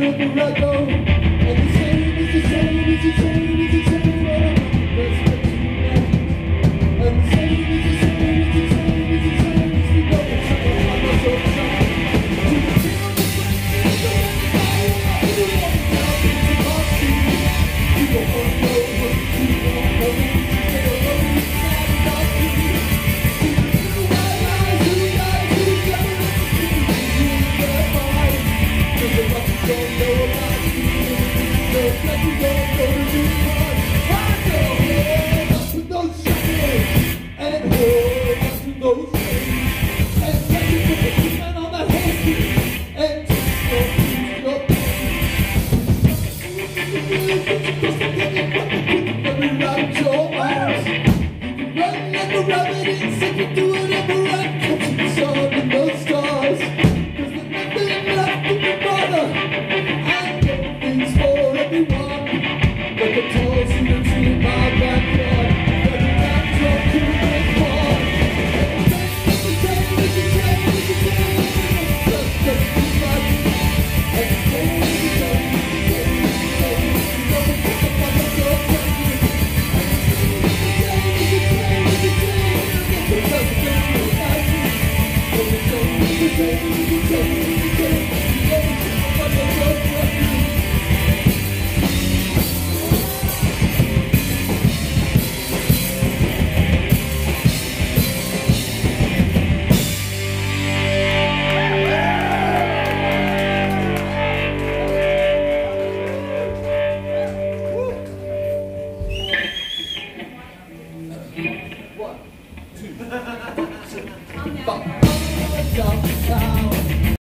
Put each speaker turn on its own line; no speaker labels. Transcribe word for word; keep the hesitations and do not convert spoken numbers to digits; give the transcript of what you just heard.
wherever I go. And the same is the same is the same is the same. That's what you like. And the same is the same is the same is the same as we go. I'm not so sorry. To the king of the friends, to the power, to the one down into my street. You don't want to know what you don't know. You don't know inside of my feet. To the little white eyes, little guys, little guys, you in their mind. Cause the what you don't know about you, the what you don't know to do part. I know, yeah, that's with those shadows, and hold on to those things, and take it with the man on that hand, and take your peace, your pain. Around your eyes, run like a rabbit insect, you do whatever I catch the sun and those stars. Cause there's nothing left in the bother. I know things for everyone, but the tall students in my backyard, but the backdrop to this bar. And the same is the same is the same is the same, just just like you. And the same is the same is the same is the same, you know the fuck up on the door country. And the same is the same is the same is the same, you get the president of like you. And the same is the same is the same is the same, you know the fuck up on the door country. One, two, three, four, five.